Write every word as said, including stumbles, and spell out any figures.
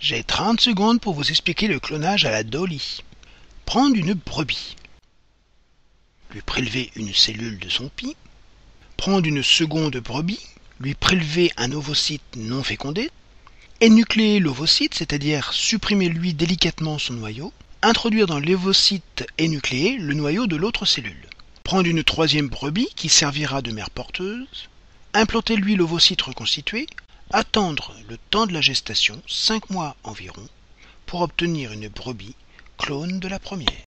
J'ai trente secondes pour vous expliquer le clonage à la Dolly. Prendre une brebis, lui prélever une cellule de son pis, prendre une seconde brebis, lui prélever un ovocyte non fécondé, énucléer l'ovocyte, c'est-à-dire supprimer lui délicatement son noyau, introduire dans l'ovocyte énucléé le noyau de l'autre cellule. Prendre une troisième brebis qui servira de mère porteuse, implanter lui l'ovocyte reconstitué, attendre le temps de la gestation, cinq mois environ, pour obtenir une brebis clone de la première.